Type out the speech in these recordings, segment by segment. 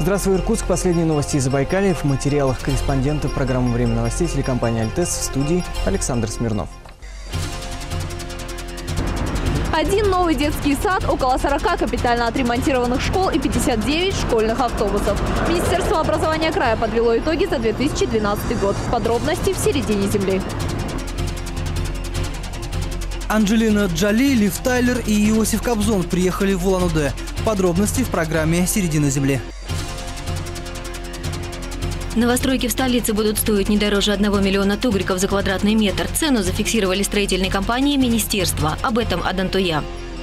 Здравствуй, Иркутск. Последние новости из Забайкалья в материалах корреспондента программы «Время новостей» телекомпании «Альтес», в студии Александр Смирнов. Один новый детский сад, около 40 капитально отремонтированных школ и 59 школьных автобусов. Министерство образования края подвело итоги за 2012 год. Подробности в середине земли. Анджелина Джоли, Лив Тайлер и Иосиф Кобзон приехали в Улан-Удэ. Подробности в программе «Середина земли». Новостройки в столице будут стоить не дороже 1 миллиона тугриков за квадратный метр. Цену зафиксировали строительные компании министерства. Об этом Адантуя.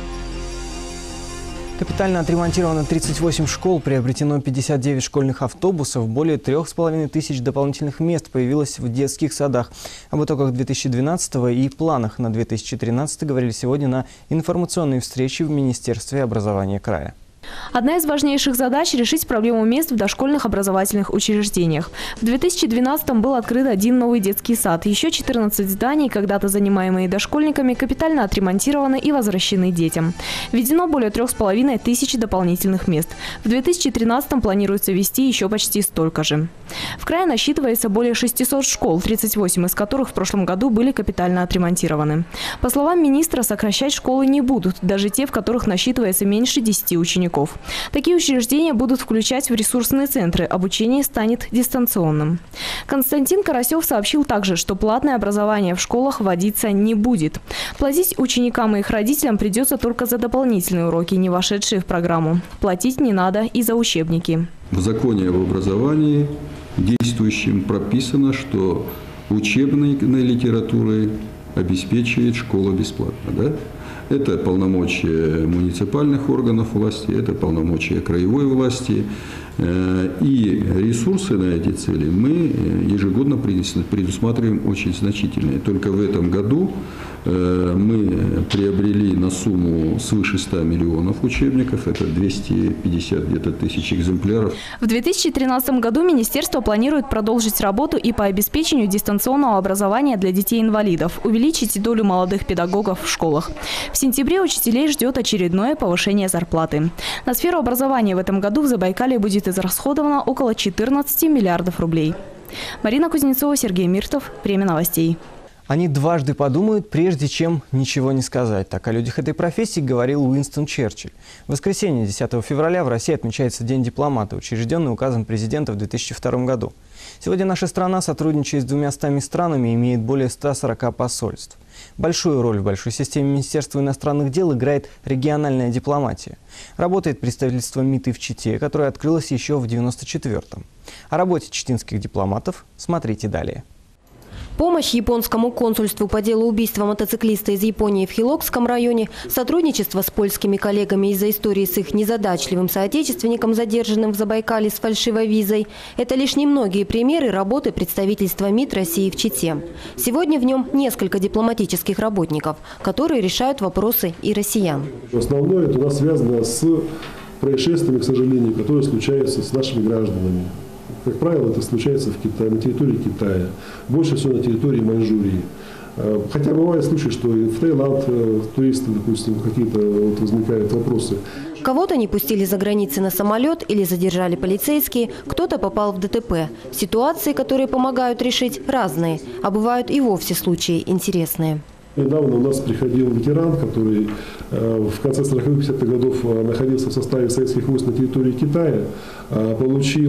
Капитально отремонтировано 38 школ, приобретено 59 школьных автобусов, более 3500 дополнительных мест появилось в детских садах. Об итогах 2012 и планах на 2013 говорили сегодня на информационной встрече в Министерстве образования края. Одна из важнейших задач – решить проблему мест в дошкольных образовательных учреждениях. В 2012-м был открыт один новый детский сад. Еще 14 зданий, когда-то занимаемые дошкольниками, капитально отремонтированы и возвращены детям. Введено более 3500 дополнительных мест. В 2013-м планируется ввести еще почти столько же. В крае насчитывается более 600 школ, 38 из которых в прошлом году были капитально отремонтированы. По словам министра, сокращать школы не будут, даже те, в которых насчитывается меньше 10 учеников. Такие учреждения будут включать в ресурсные центры, обучение станет дистанционным. Константин Карасев сообщил также, что платное образование в школах вводиться не будет. Платить ученикам и их родителям придется только за дополнительные уроки, не вошедшие в программу. Платить не надо и за учебники. В законе об образовании действующем прописано, что учебной литературой обеспечивает школа бесплатно. Да? Это полномочия муниципальных органов власти, это полномочия краевой власти. И ресурсы на эти цели мы ежегодно предусматриваем очень значительные. Только в этом году мы приобрели на сумму свыше 100 миллионов учебников, это 250 где-то тысяч экземпляров. В 2013 году министерство планирует продолжить работу и по обеспечению дистанционного образования для детей-инвалидов, увеличить долю молодых педагогов в школах. В сентябре учителей ждет очередное повышение зарплаты. На сферу образования в этом году в Забайкалье будет израсходовано около 14 миллиардов рублей. Марина Кузнецова, Сергей Миртов. Время новостей. Они дважды подумают, прежде чем ничего не сказать. Так о людях этой профессии говорил Уинстон Черчилль. В воскресенье, 10 февраля, в России отмечается День дипломата, учрежденный указом президента в 2002 году. Сегодня наша страна сотрудничает с 200 странами и имеет более 140 посольств. Большую роль в большой системе Министерства иностранных дел играет региональная дипломатия. Работает представительство МИД в Чите, которое открылось еще в 1994-м. О работе читинских дипломатов смотрите далее. Помощь японскому консульству по делу убийства мотоциклиста из Японии в Хилокском районе, сотрудничество с польскими коллегами из-за истории с их незадачливым соотечественником, задержанным в Забайкалье с фальшивой визой – это лишь немногие примеры работы представительства МИД России в Чите. Сегодня в нем несколько дипломатических работников, которые решают вопросы и россиян. Основное это у нас связано с происшествиями, к сожалению, которые случаются с нашими гражданами. Как правило, это случается в Китае, на территории Китая, больше всего на территории Маньчжурии. Хотя бывают случаи, что и в Таиланд туристы, допустим, какие-то возникают вопросы. Кого-то не пустили за границы на самолет или задержали полицейские, кто-то попал в ДТП. Ситуации, которые помогают решить, разные, а бывают и вовсе случаи интересные. Недавно у нас приходил ветеран, который в конце 40-50-х годов находился в составе советских войск на территории Китая. Получил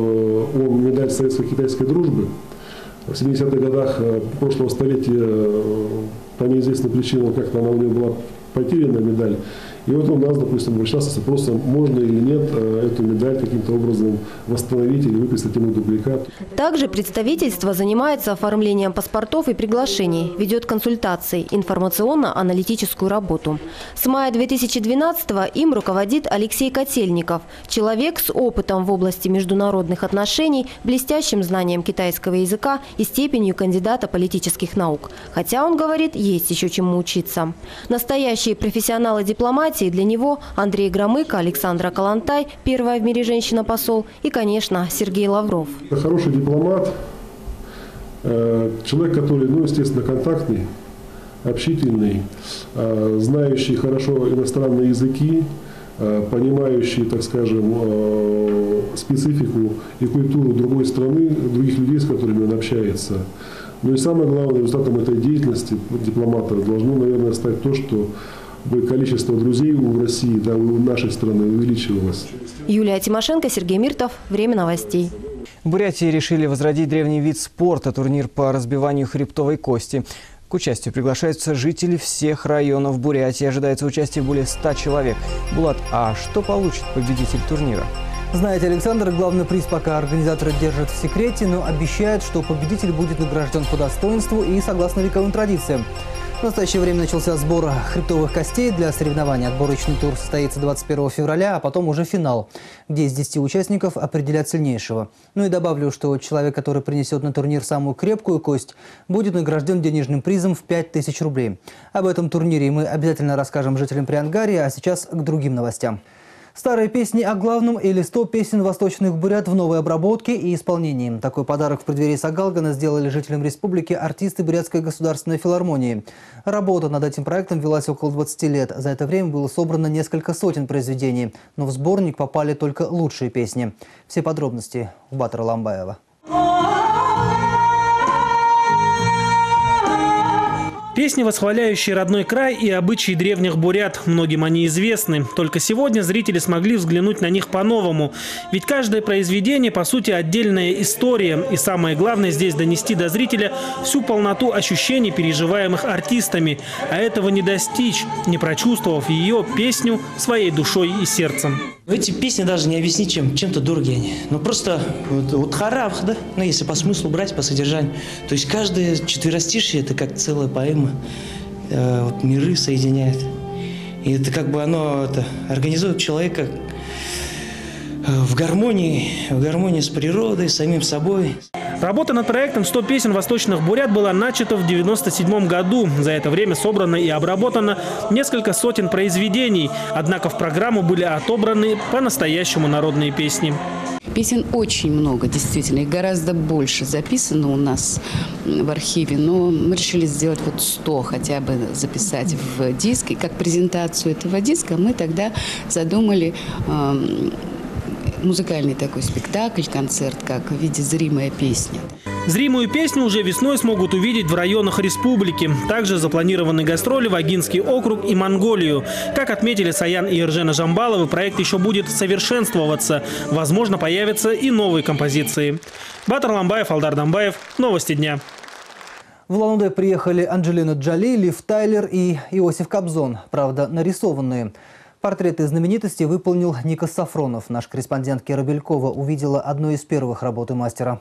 он медаль советско-китайской дружбы. В 70-х годах прошлого столетия по неизвестным причинам как-то она у него была потеряна медаль. И вот у нас, допустим, обращался с вопросом, можно или нет эту медаль каким-то образом восстановить или выписать ему дубликат. Также представительство занимается оформлением паспортов и приглашений, ведет консультации, информационно-аналитическую работу. С мая 2012-го им руководит Алексей Котельников, человек с опытом в области международных отношений, блестящим знанием китайского языка и степенью кандидата политических наук. Хотя, он говорит, есть еще чему учиться. Настоящие профессионалы дипломатии для него Андрей Громыко, Александра Калантай, первая в мире женщина-посол и, конечно, Сергей Лавров. Хороший дипломат, человек, который, естественно, контактный, общительный, знающий хорошо иностранные языки, понимающие, так скажем, специфику и культуру другой страны, других людей, с которыми он общается. Ну и самое главное, результатом этой деятельности дипломата должно, наверное, стать то, что количество друзей у России, да, у нашей страны увеличивалось. Юлия Тимошенко, Сергей Миртов. Время новостей. В Бурятии решили возродить древний вид спорта – турнир по разбиванию хребтовой кости. К участию приглашаются жители всех районов Бурятии. Ожидается участие более 100 человек. Булат, а что получит победитель турнира? Знаете, Александр, главный приз пока организаторы держат в секрете, но обещают, что победитель будет награжден по достоинству и согласно вековым традициям. В настоящее время начался сбор хребтовых костей для соревнований. Отборочный тур состоится 21 февраля, а потом уже финал, где из 10 участников определят сильнейшего. Ну и добавлю, что человек, который принесет на турнир самую крепкую кость, будет награжден денежным призом в 5000 рублей. Об этом турнире мы обязательно расскажем жителям Приангарии, а сейчас к другим новостям. Старые песни о главном или 100 песен восточных бурят в новой обработке и исполнении. Такой подарок в преддверии Сагалгана сделали жителям республики артисты Бурятской государственной филармонии. Работа над этим проектом велась около 20 лет. За это время было собрано несколько сотен произведений. Но в сборник попали только лучшие песни. Все подробности у Батыра Ламбаева. Песни, восхваляющие родной край и обычаи древних бурят. Многим они известны. Только сегодня зрители смогли взглянуть на них по-новому. Ведь каждое произведение, по сути, отдельная история. И самое главное здесь донести до зрителя всю полноту ощущений, переживаемых артистами. А этого не достичь, не прочувствовав ее песню своей душой и сердцем. Эти песни даже не объяснить чем-то дорогие они. Ну просто вот харавх, да? Ну если по смыслу брать, по содержанию. То есть каждое четверостишье – это как целая поэма. Вот миры соединяет. И это как бы оно организует человека в гармонии с природой, с самим собой. Работа над проектом «100 песен восточных бурят» была начата в 1997 году. За это время собрано и обработано несколько сотен произведений. Однако в программу были отобраны по-настоящему народные песни. Песен очень много, действительно, и гораздо больше записано у нас в архиве. Но мы решили сделать вот 100 хотя бы записать в диск. И как презентацию этого диска мы тогда задумали музыкальный такой спектакль, концерт, как в виде зримая песня. Зримую песню уже весной смогут увидеть в районах республики. Также запланированы гастроли в Агинский округ и Монголию. Как отметили Саян и Иржена Жамбаловы, проект еще будет совершенствоваться. Возможно, появятся и новые композиции. Батыр Ламбаев, Алдар Дамбаев. Новости дня. В Улан-Удэ приехали Анджелина Джоли, Лив Тайлер и Иосиф Кобзон. Правда, нарисованные. Портреты знаменитостей выполнил Никос Сафронов. Наш корреспондент Кира Белькова увидела одну из первых работы мастера.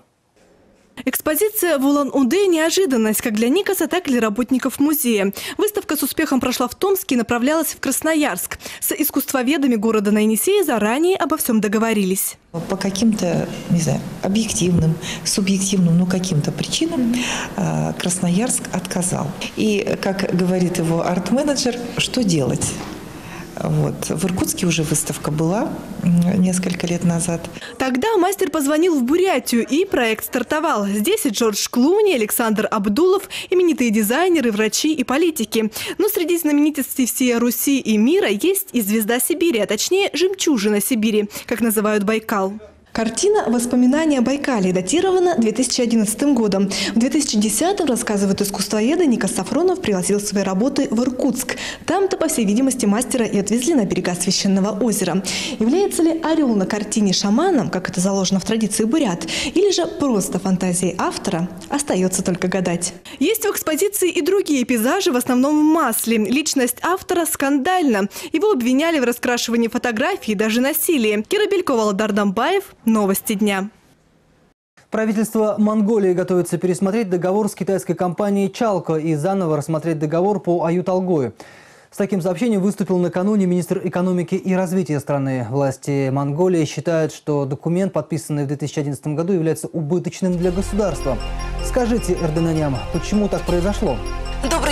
Экспозиция в Улан-Удэ – неожиданность как для Никоса, так и для работников музея. Выставка с успехом прошла в Томске и направлялась в Красноярск. С искусствоведами города на Енисее заранее обо всем договорились. По каким-то, не знаю, объективным, субъективным, но каким-то причинам Красноярск отказал. И, как говорит его арт-менеджер, что делать? Вот. В Иркутске уже выставка была несколько лет назад. Тогда мастер позвонил в Бурятию, и проект стартовал. Здесь и Джордж Клуни, Александр Абдулов, именитые дизайнеры, врачи и политики. Но среди знаменитостей всей Руси и мира есть и звезда Сибири, а точнее жемчужина Сибири, как называют Байкал. Картина «Воспоминания о Байкале» датирована 2011 годом. В 2010-м, рассказывают искусствоведы, Никос Сафронов пригласил свои работы в Иркутск. Там-то, по всей видимости, мастера и отвезли на берега священного озера. Является ли орел на картине шаманом, как это заложено в традиции бурят, или же просто фантазией автора, остается только гадать. Есть в экспозиции и другие пейзажи, в основном в масле. Личность автора скандальна. Его обвиняли в раскрашивании фотографий и даже насилии. Кира Белькова, Алдар Дамбаев. Новости дня. Правительство Монголии готовится пересмотреть договор с китайской компанией «Чалко» и заново рассмотреть договор по Аюталгою. С таким сообщением выступил накануне министр экономики и развития страны. Власти Монголии считают, что документ, подписанный в 2011 году, является убыточным для государства. Скажите, эрдоганям, почему так произошло? Добрый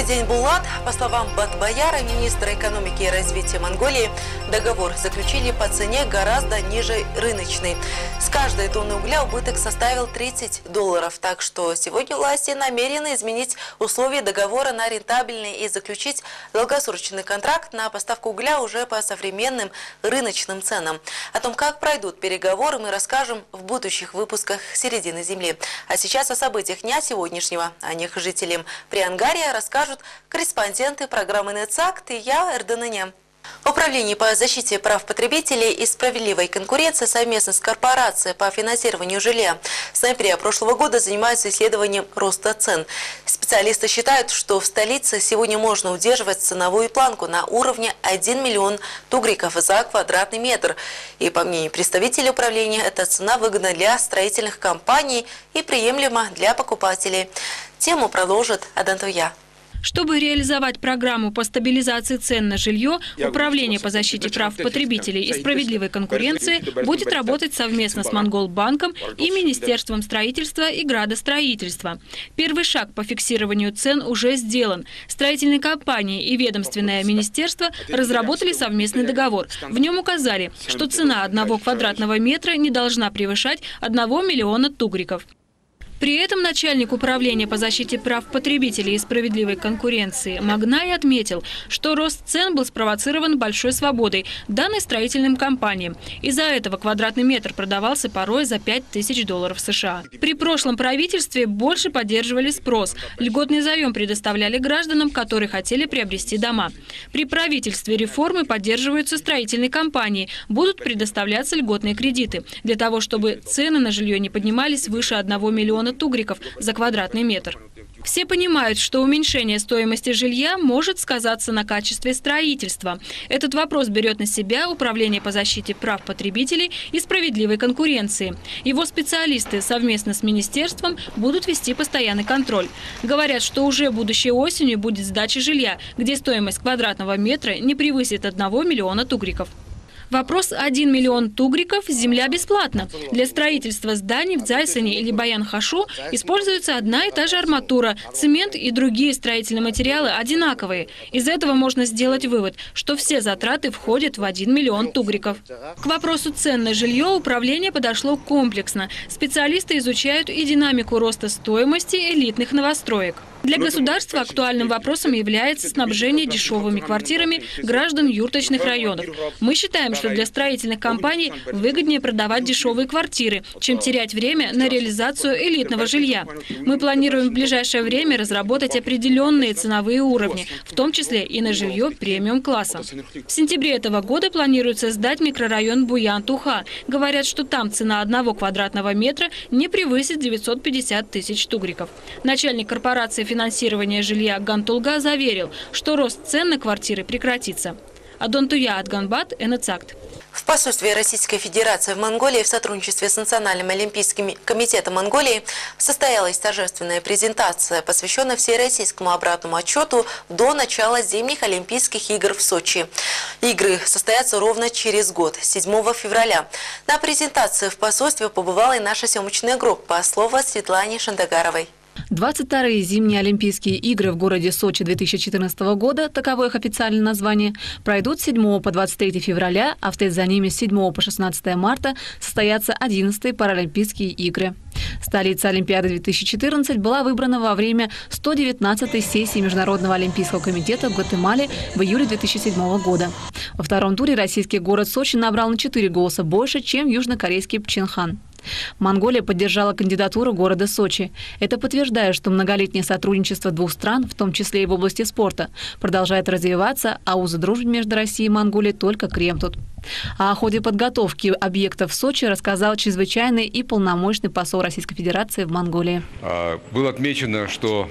Добрый день, Булат. По словам Батбаяра, министра экономики и развития Монголии, договор заключили по цене гораздо ниже рыночной. С каждой тонны угля убыток составил $30. Так что сегодня власти намерены изменить условия договора на рентабельный и заключить долгосрочный контракт на поставку угля уже по современным рыночным ценам. О том, как пройдут переговоры, мы расскажем в будущих выпусках «Середины земли». А сейчас о событиях дня сегодняшнего. О них жителям Приангария расскажут корреспонденты программы «Нецакт» и я, Эрденыне. Управление по защите прав потребителей и справедливой конкуренции совместно с корпорацией по финансированию жилья с ноября прошлого года занимаются исследованием роста цен. Специалисты считают, что в столице сегодня можно удерживать ценовую планку на уровне 1 миллион тугриков за квадратный метр. И по мнению представителей управления, эта цена выгодна для строительных компаний и приемлема для покупателей. Тему продолжит Адантуя. Чтобы реализовать программу по стабилизации цен на жилье, Управление по защите прав потребителей и справедливой конкуренции будет работать совместно с Монголбанком и Министерством строительства и градостроительства. Первый шаг по фиксированию цен уже сделан. Строительные компании и ведомственное министерство разработали совместный договор. В нем указали, что цена 1 квадратного метра не должна превышать 1 миллиона тугриков. При этом начальник Управления по защите прав потребителей и справедливой конкуренции Магнай отметил, что рост цен был спровоцирован большой свободой, данной строительным компаниям. Из-за этого квадратный метр продавался порой за $5000 США. При прошлом правительстве больше поддерживали спрос. Льготный заем предоставляли гражданам, которые хотели приобрести дома. При правительстве реформы поддерживаются строительные компании. Будут предоставляться льготные кредиты для того, чтобы цены на жилье не поднимались выше 1 миллиона тугриков за квадратный метр. Все понимают, что уменьшение стоимости жилья может сказаться на качестве строительства. Этот вопрос берет на себя Управление по защите прав потребителей и справедливой конкуренции. Его специалисты совместно с министерством будут вести постоянный контроль. Говорят, что уже будущей осенью будет сдача жилья, где стоимость квадратного метра не превысит 1 миллиона тугриков. Вопрос: 1 миллион тугриков, земля бесплатна. Для строительства зданий в Дзайсане или Баян-Хашу используется одна и та же арматура, цемент и другие строительные материалы одинаковые. Из этого можно сделать вывод, что все затраты входят в 1 миллион тугриков. К вопросу цен на жилье управление подошло комплексно. Специалисты изучают и динамику роста стоимости элитных новостроек. Для государства актуальным вопросом является снабжение дешевыми квартирами граждан юрточных районов. Мы считаем, что для строительных компаний выгоднее продавать дешевые квартиры, чем терять время на реализацию элитного жилья. Мы планируем в ближайшее время разработать определенные ценовые уровни, в том числе и на жилье премиум-класса. В сентябре этого года планируется сдать микрорайон Буян-Туха. Говорят, что там цена 1 квадратного метра не превысит 950 тысяч тугриков. Начальник корпорации финансирования жилья Гантулга заверил, что рост цен на квартиры прекратится. Адонтуя Адганбат, Нецакт. В посольстве Российской Федерации в Монголии в сотрудничестве с Национальным олимпийским комитетом Монголии состоялась торжественная презентация, посвященная всероссийскому обратному отчету до начала зимних Олимпийских игр в Сочи. Игры состоятся ровно через год, 7 февраля. На презентации в посольстве побывала и наша съемочная группа, слово Светлане Шандагаровой. 22-е зимние Олимпийские игры в городе Сочи 2014 года, таково их официальное название, пройдут с 7 по 23 февраля, а вслед за ними с 7 по 16 марта состоятся 11-е Паралимпийские игры. Столица Олимпиады 2014 была выбрана во время 119-й сессии Международного олимпийского комитета в Гватемале в июле 2007 года. Во втором туре российский город Сочи набрал на 4 голоса больше, чем южнокорейский Пхенчхан. Монголия поддержала кандидатуру города Сочи. Это подтверждает, что многолетнее сотрудничество двух стран, в том числе и в области спорта, продолжает развиваться, а узы дружбы между Россией и Монголией только крепнут. А о ходе подготовки объектов в Сочи рассказал чрезвычайный и полномочный посол Российской Федерации в Монголии. Было отмечено, что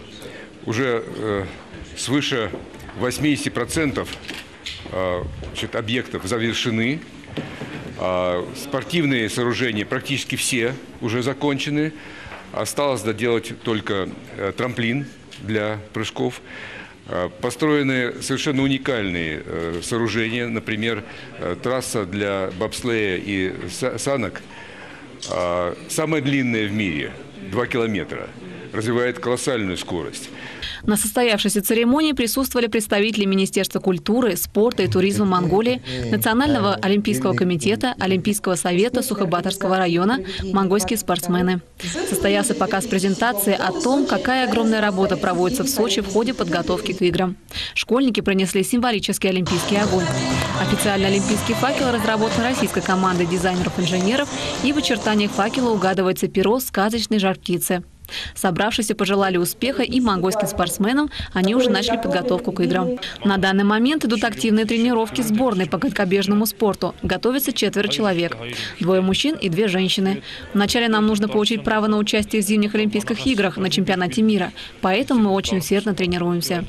уже свыше 80% объектов завершены. Спортивные сооружения практически все уже закончены. Осталось доделать только трамплин для прыжков. Построены совершенно уникальные сооружения, например, трасса для бобслея и санок, самая длинная в мире, 2 километра. развивает колоссальную скорость. На состоявшейся церемонии присутствовали представители Министерства культуры, спорта и туризма Монголии, Национального олимпийского комитета, Олимпийского совета Сухобаторского района, монгольские спортсмены. Состоялся показ презентации о том, какая огромная работа проводится в Сочи в ходе подготовки к играм. Школьники принесли символический олимпийский огонь. Официальный олимпийский факел разработан российской командой дизайнеров-инженеров, и в очертаниях факела угадывается перо сказочной жар-птицы. Собравшиеся пожелали успеха и монгольским спортсменам, они уже начали подготовку к играм. На данный момент идут активные тренировки сборной по конькобежному спорту. Готовится 4 человек. 2 мужчин и 2 женщины. Вначале нам нужно получить право на участие в зимних Олимпийских играх на чемпионате мира. Поэтому мы очень усердно тренируемся.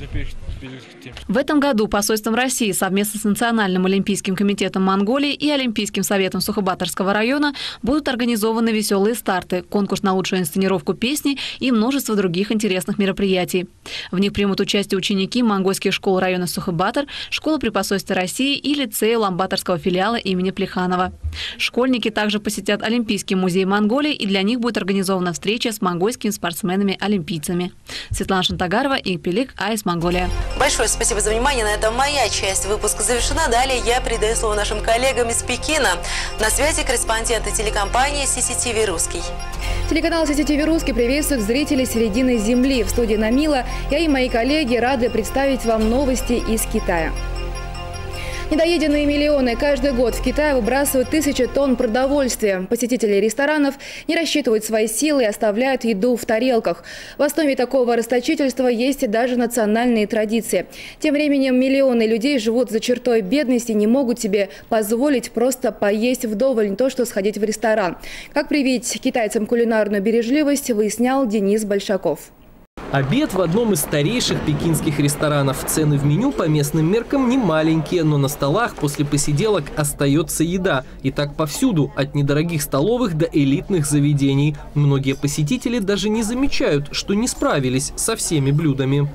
В этом году посольством России совместно с Национальным олимпийским комитетом Монголии и Олимпийским советом Сухобаторского района будут организованы веселые старты, конкурс на лучшую инсценировку песни и множество других интересных мероприятий. В них примут участие ученики монгольских школ района Сухобатор, школы при посольстве России и лицея Уламбаторского филиала имени Плеханова. Школьники также посетят Олимпийский музей Монголии, и для них будет организована встреча с монгольскими спортсменами-олимпийцами. Светлана Шантагарова и Пелик, АИС Монголия. Большое спасибо за внимание. На этом моя часть выпуска завершена. Далее я передаю слово нашим коллегам из Пекина. На связи корреспонденты телекомпании CCTV Русский. Телеканал CCTV Русский приветствует зрителей середины земли. В студии Намила я и мои коллеги рады представить вам новости из Китая. Недоеденные миллионы. Каждый год в Китае выбрасывают 1000 тонн продовольствия. Посетители ресторанов не рассчитывают свои силы и оставляют еду в тарелках. В основе такого расточительства есть даже национальные традиции. Тем временем миллионы людей живут за чертой бедности, не могут себе позволить просто поесть вдоволь, не то что сходить в ресторан. Как привить китайцам кулинарную бережливость, выяснял Денис Большаков. Обед в одном из старейших пекинских ресторанов. Цены в меню по местным меркам не маленькие, но на столах после посиделок остается еда. И так повсюду, от недорогих столовых до элитных заведений. Многие посетители даже не замечают, что не справились со всеми блюдами.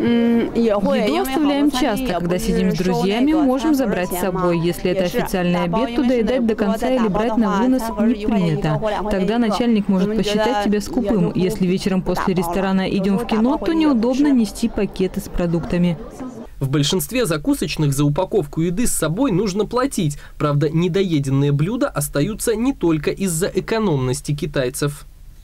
Еду оставляем часто. Когда сидим с друзьями, можем забрать с собой. Если это официальный обед, то доедать до конца или брать на вынос не принято. Тогда начальник может посчитать тебя скупым. Если вечером после ресторана идем в кино, то неудобно нести пакеты с продуктами. В большинстве закусочных за упаковку еды с собой нужно платить. Правда, недоеденные блюда остаются не только из-за экономности китайцев.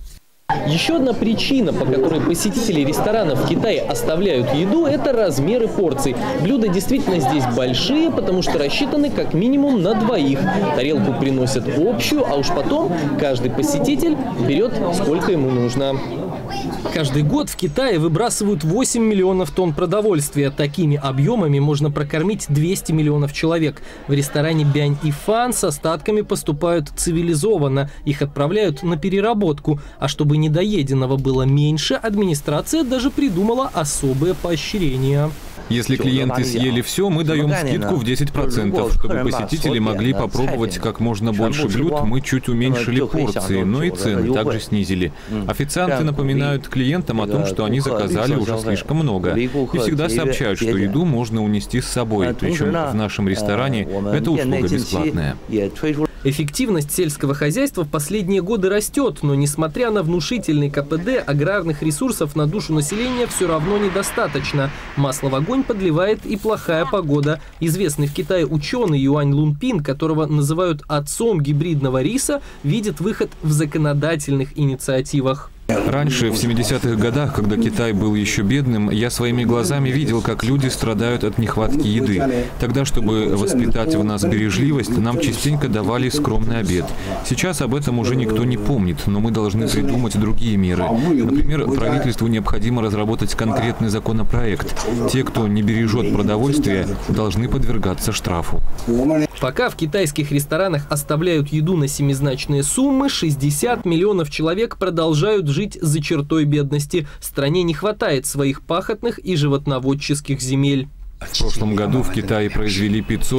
Еще одна причина, по которой посетители ресторанов в Китае оставляют еду, это размеры порций. Блюда действительно здесь большие, потому что рассчитаны как минимум на 2. Тарелку приносят общую, а уж потом каждый посетитель берет, сколько ему нужно. Каждый год в Китае выбрасывают 8 миллионов тонн продовольствия. Такими объемами можно прокормить 200 миллионов человек. В ресторане Бянь и Фан с остатками поступают цивилизованно. Их отправляют на переработку. А чтобы недоеденного было меньше, администрация даже придумала особые поощрения. Если клиенты съели все, мы даем скидку в 10%, чтобы посетители могли попробовать как можно больше блюд. Мы чуть уменьшили порции, но и цены также снизили. Официанты напоминают клиентам о том, что они заказали уже слишком много. И всегда сообщают, что еду можно унести с собой. Причем в нашем ресторане эта услуга бесплатная. Эффективность сельского хозяйства в последние годы растет, но несмотря на внушительный КПД, аграрных ресурсов на душу населения все равно недостаточно. Масло в огонь подливает и плохая погода. Известный в Китае ученый Юань Лунпин, которого называют отцом гибридного риса, видит выход в законодательных инициативах. Раньше, в 70-х годах, когда Китай был еще бедным, я своими глазами видел, как люди страдают от нехватки еды. Тогда, чтобы воспитать в нас бережливость, нам частенько давали скромный обед. Сейчас об этом уже никто не помнит, но мы должны придумать другие меры. Например, правительству необходимо разработать конкретный законопроект. Те, кто не бережет продовольствие, должны подвергаться штрафу. Пока в китайских ресторанах оставляют еду на семизначные суммы, 60 миллионов человек продолжают жить за чертой бедности. Стране не хватает своих пахотных и животноводческих земель. В прошлом году в Китае произвели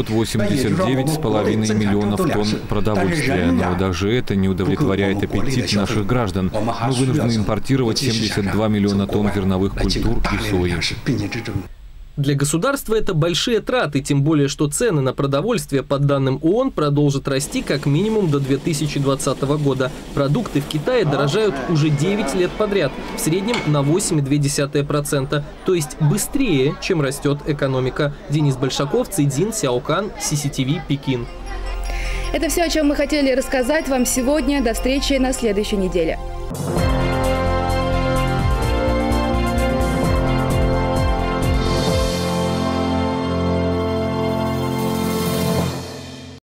589,5 миллионов тонн продовольствия. Но даже это не удовлетворяет аппетит наших граждан. Мы вынуждены импортировать 72 миллиона тонн зерновых культур и сои. Для государства это большие траты, тем более, что цены на продовольствие, по данным ООН, продолжат расти как минимум до 2020 года. Продукты в Китае дорожают уже 9 лет подряд, в среднем на 8,2%, то есть быстрее, чем растет экономика. Денис Большаков, Цзин Сяокан, CCTV, Пекин. Это все, о чем мы хотели рассказать вам сегодня. До встречи на следующей неделе.